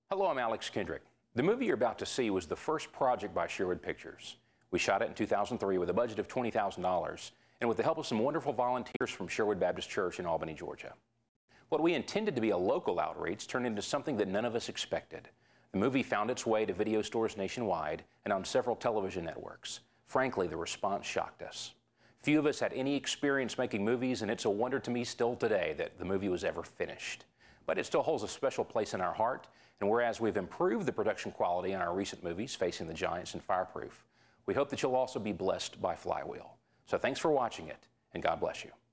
Hello, I'm Alex Kendrick. The movie you're about to see was the first project by Sherwood Pictures. We shot it in 2003 with a budget of $20,000 and with the help of some wonderful volunteers from Sherwood Baptist Church in Albany, Georgia. What we intended to be a local outreach turned into something that none of us expected. The movie found its way to video stores nationwide and on several television networks. Frankly, the response shocked us. Few of us had any experience making movies, and it's a wonder to me still today that the movie was ever finished. But it still holds a special place in our heart, and whereas we've improved the production quality in our recent movies, Facing the Giants and Fireproof, we hope that you'll also be blessed by Flywheel. So thanks for watching it, and God bless you.